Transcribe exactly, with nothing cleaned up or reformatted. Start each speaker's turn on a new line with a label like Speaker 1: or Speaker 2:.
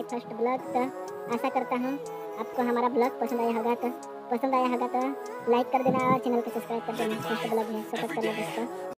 Speaker 1: First blog. तो आशा करता हूँ आपको हमारा ब्लॉग पसंद आया होगा। तो पसंद आया होगा तो लाइक कर देना और चैनल को सब्सक्राइब कर देना। फर्स्ट ब्लॉग है, सपोर्ट करना दोस्तों।